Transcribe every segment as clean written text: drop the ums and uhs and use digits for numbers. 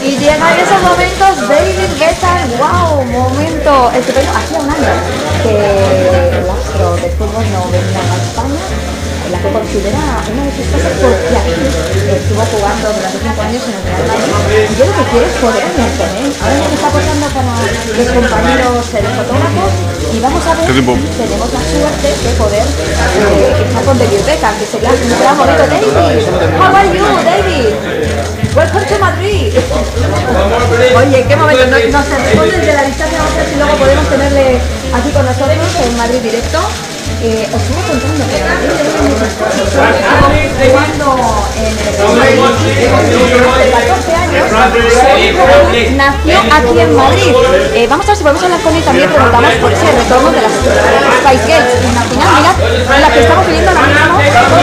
Y llegan esos momentos, David Beckham, wow, momento estupendo. Hacía un año que el astro de fútbol no venía a España, la que considera una de sus casas porque aquí estuvo jugando durante 5 años en el Real Madrid. Y yo lo que quiero es poder hablar con él. Ahora me está aportando para los compañeros fotógrafos y vamos a ver, tenemos la suerte de poder estar con David Beckham, que sería un gran momento. David, how are you, David? Welcome to Madrid. Oye, qué momento, nos responden de la distancia, vamos a ver si luego podemos tenerle aquí con nosotros en Madrid directo. Os iba contando que Madrid jugando en el de 14 años, nació aquí en Madrid. Vamos a ver si podemos hablar con él también, preguntamos por ese retorno de las Spice Girls. Imaginad, mirad la que estamos viviendo ahora mismo.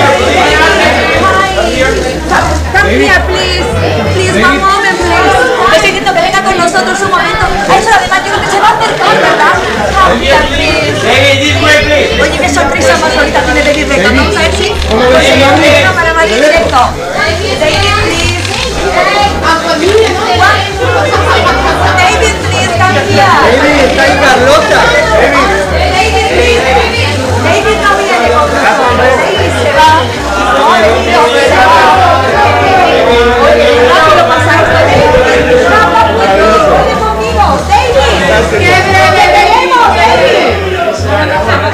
Come here, please. Please, one moment, please. Le estoy diciendo que venga con nosotros un momento. A eso además yo creo que se va a acercar, ¿verdad? Come here, please. Oye, qué sonrisa más bonita tiene David Beckham. Vamos a ver si conseguimos para Madrid directo. David, please. David, please, come here. David, está en Carlota. David, please. David no viene con nosotros. David se va. Se va. Oye, rápido pasa esto. Ven conmigo, David. Que te queremos, David.